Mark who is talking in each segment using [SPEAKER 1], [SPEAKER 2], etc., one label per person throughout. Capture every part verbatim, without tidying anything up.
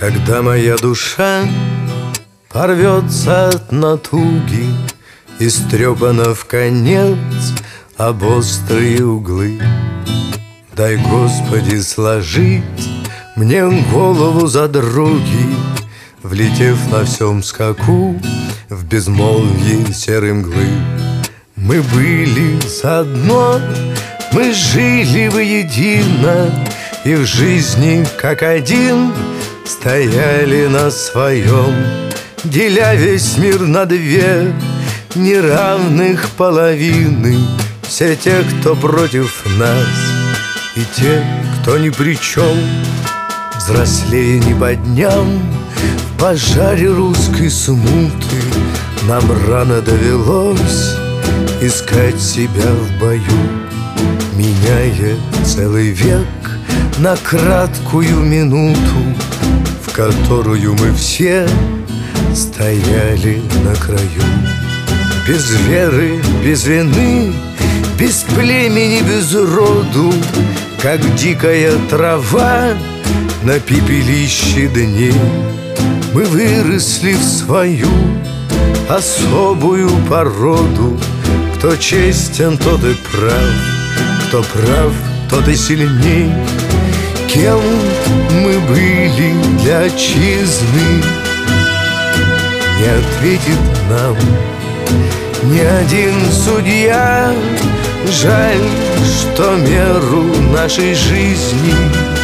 [SPEAKER 1] Когда моя душа порвется от натуги, истрепана в конец об острые углы, дай, Господи, сложить мне голову за други, влетев на всем скаку в безмолвье серой мглы. Мы были заодно, мы жили воедино, и в жизни как один стояли на своем, деля весь мир на две неравных половины. Все те, кто против нас, и те, кто ни при чем. Взрослее не по дням, в пожаре русской смуты нам рано довелось искать себя в бою, меняя целый век на краткую минуту, в которую мы все стояли на краю. Без веры, без вины, без племени, без роду, как дикая трава на пепелище дней, мы выросли в свою особую породу. Кто честен, тот и прав, кто прав, тот и сильней. Кем мы были для отчизны, не ответит нам ни один судья. Жаль, что меру нашей жизни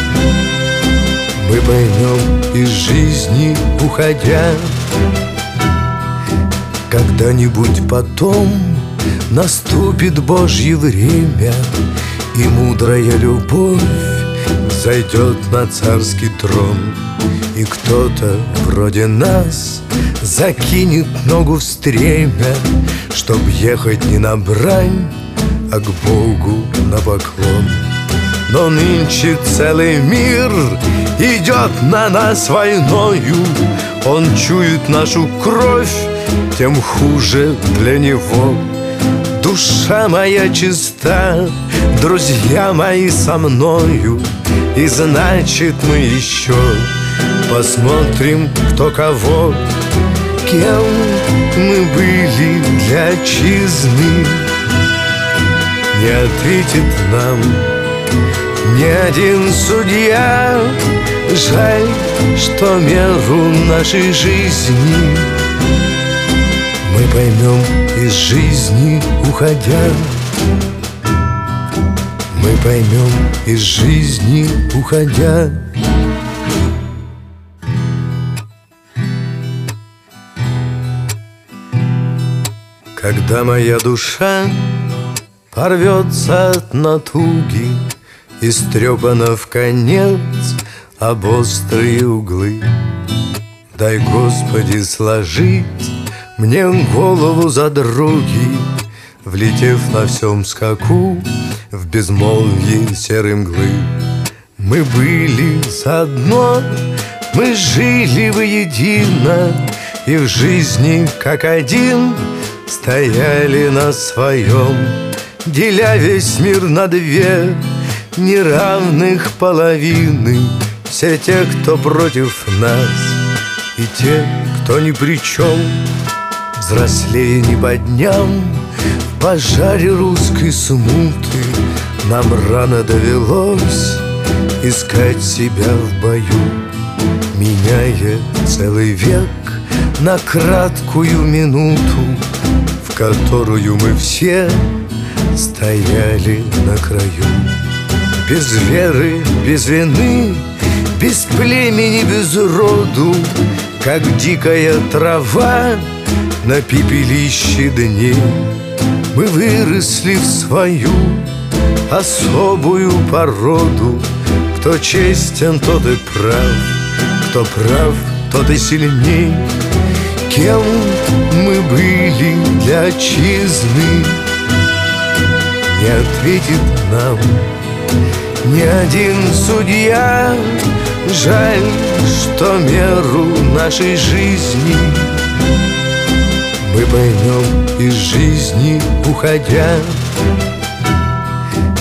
[SPEAKER 1] мы поймем из жизни уходя. Когда-нибудь потом наступит Божье время, и мудрая любовь зайдет на царский трон, и кто-то вроде нас закинет ногу в стремя, чтоб ехать не на брань, а к Богу на поклон. Но нынче целый мир идет на нас войною, он чует нашу кровь, тем хуже для него. Душа моя чиста, друзья мои со мною, и значит мы еще посмотрим, кто кого. Кем мы были для отчизны, не ответит нам ни один судья. Жаль, что меру нашей жизни мы поймем из жизни уходя. Мы поймем из жизни уходя. Когда моя душа порвется от натуги, истрепана в конец об острые углы, дай, Господи, сложить мне голову за други, влетев на всем скаку в безмолвье серой мглы. Мы были заодно, мы жили воедино, и в жизни как один стояли на своем, деля весь мир на две неравных половины. Все те, кто против нас, и те, кто ни при чем. Взрослее не по дням, в пожаре русской смуты нам рано довелось искать себя в бою, меняя целый век на краткую минуту, в которую мы все стояли на краю. Без веры, без вины, без племени, без роду, как дикая трава на пепелище дней, мы выросли в свою особую породу. Кто честен, тот и прав, кто прав, тот и сильней. Кем мы были для отчизны, не ответит нам ни один судья. Жаль, что меру нашей жизни мы поймем из жизни уходя.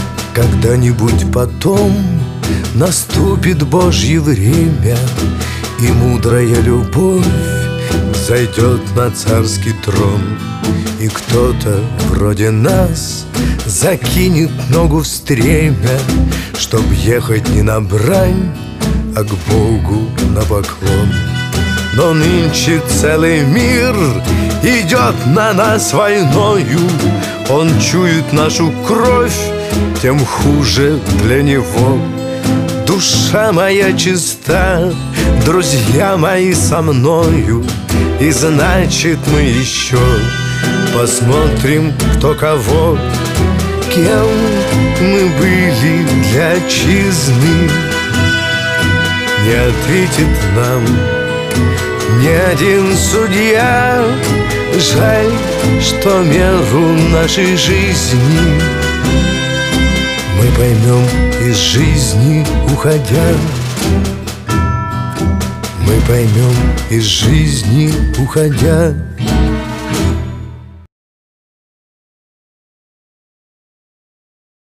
[SPEAKER 1] Когда-нибудь потом наступит Божье время, И мудрая любовь зайдет на царский трон, и кто-то вроде нас закинет ногу в стремя, чтоб ехать не на брань, а к Богу на поклон. Но нынче целый мир идет на нас войною. Он чует нашу кровь, тем хуже для него. Душа моя чиста, друзья мои со мною, и значит мы еще посмотрим, кто кого. Кем мы были для отчизны, не ответит нам ни один судья. Жаль, что меру нашей жизни мы поймем из жизни уходя. Мы поймем из жизни уходя.